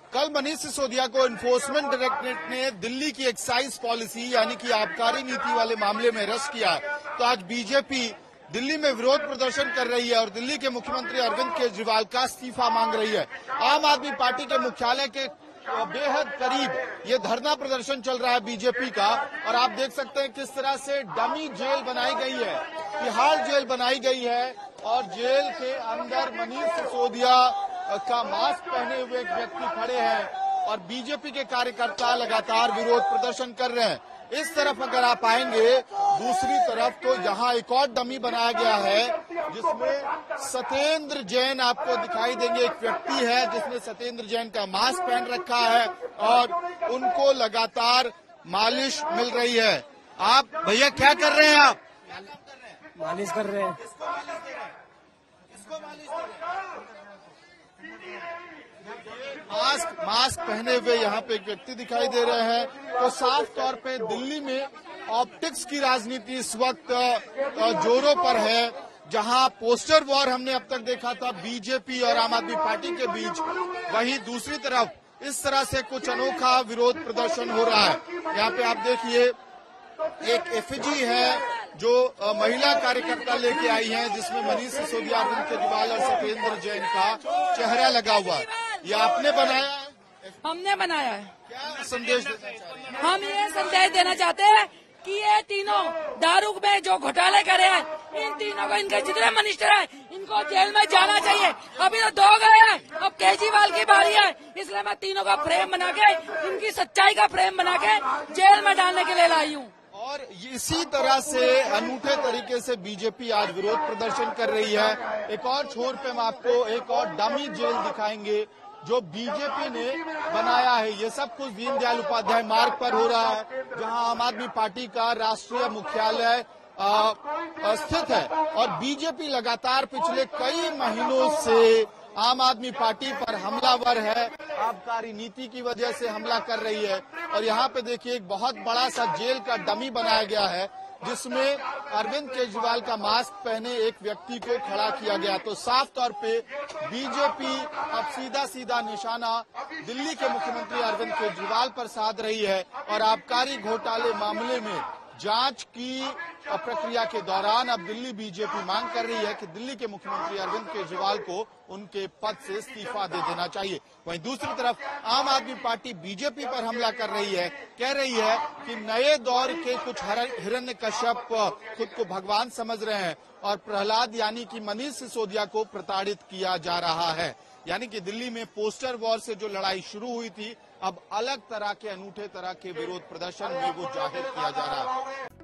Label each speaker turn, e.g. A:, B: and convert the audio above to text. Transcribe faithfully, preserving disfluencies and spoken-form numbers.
A: कल मनीष सिसोदिया को enforcement directorate ने दिल्ली की एक्साइज पॉलिसी यानी कि आबकारी नीति वाले मामले में अरेस्ट किया। तो आज बीजेपी दिल्ली में विरोध प्रदर्शन कर रही है और दिल्ली के मुख्यमंत्री अरविंद केजरीवाल का इस्तीफा मांग रही है। आम आदमी पार्टी के मुख्यालय के बेहद करीब ये धरना प्रदर्शन चल रहा है बीजेपी का, और आप देख सकते हैं किस तरह से डमी जेल बनाई गई है, तिहाड़ जेल बनाई गई है और जेल के अंदर मनीष सिसोदिया का मास्क पहने हुए एक व्यक्ति खड़े हैं और बीजेपी के कार्यकर्ता लगातार विरोध प्रदर्शन कर रहे हैं। इस तरफ अगर आप आएंगे दूसरी तरफ तो यहाँ एक और डमी बनाया गया है जिसमें सत्येंद्र जैन आपको दिखाई देंगे। एक व्यक्ति है जिसने सत्येंद्र जैन का मास्क पहन रखा है और उनको लगातार मालिश मिल रही है। आप भैया क्या कर रहे हैं? आप
B: मालिश कर रहे हैं।
A: मास्क मास्क पहने हुए यहाँ पे एक व्यक्ति दिखाई दे रहे हैं। तो साफ तौर पे दिल्ली में ऑप्टिक्स की राजनीति इस वक्त जोरों पर है, जहाँ पोस्टर वॉर हमने अब तक देखा था बीजेपी और आम आदमी पार्टी के बीच, वहीं दूसरी तरफ इस तरह से कुछ अनोखा विरोध प्रदर्शन हो रहा है। यहाँ पे आप देखिए एक एफिजी है जो महिला कार्यकर्ता लेके आई है जिसमें मनीष सिसोदिया, अरविंद केजरीवाल और सत्येंद्र जैन का चेहरा लगा हुआ है। ये आपने बनाया है?
C: हमने बनाया है।
A: क्या संदेश देना चाहते हैं?
C: हम ये संदेश देना चाहते हैं कि ये तीनों दारू में जो घोटाले करे हैं, इन तीनों को, इनके जितने मिनिस्टर हैं, इनको जेल में जाना चाहिए। अभी तो दो गए हैं, अब केजरीवाल की बारी है, इसलिए मैं तीनों का फ्रेम बना के, इनकी सच्चाई का फ्रेम बना के जेल में डालने के लिए लाई हूँ।
A: और इसी तरह से अनूठे तरीके से बीजेपी आज विरोध प्रदर्शन कर रही है। एक और छोर पे हम आपको एक और डमी जेल दिखाएंगे जो बीजेपी ने बनाया है। ये सब कुछ दीनदयाल उपाध्याय मार्ग पर हो रहा है, जहां आम आदमी पार्टी का राष्ट्रीय मुख्यालय स्थित है और बीजेपी लगातार पिछले कई महीनों से आम आदमी पार्टी पर हमलावर है, आबकारी नीति की वजह से हमला कर रही है। और यहाँ पे देखिए एक बहुत बड़ा सा जेल का डमी बनाया गया है जिसमें अरविंद केजरीवाल का मास्क पहने एक व्यक्ति को खड़ा किया गया। तो साफ तौर पे बीजेपी अब सीधा सीधा निशाना दिल्ली के मुख्यमंत्री अरविंद केजरीवाल पर साध रही है और आबकारी घोटाले मामले में जांच की प्रक्रिया के दौरान अब दिल्ली बीजेपी मांग कर रही है कि दिल्ली के मुख्यमंत्री अरविंद केजरीवाल को उनके पद से इस्तीफा दे देना चाहिए। वहीं दूसरी तरफ आम आदमी पार्टी बीजेपी पर हमला कर रही है, कह रही है कि नए दौर के कुछ हिरण्यकश्यप खुद को भगवान समझ रहे हैं और प्रहलाद यानी कि मनीष सिसोदिया को प्रताड़ित किया जा रहा है। यानी कि दिल्ली में पोस्टर वॉर से जो लड़ाई शुरू हुई थी, अब अलग तरह के अनूठे तरह के विरोध प्रदर्शन में वो जाहिर किया जा रहा है।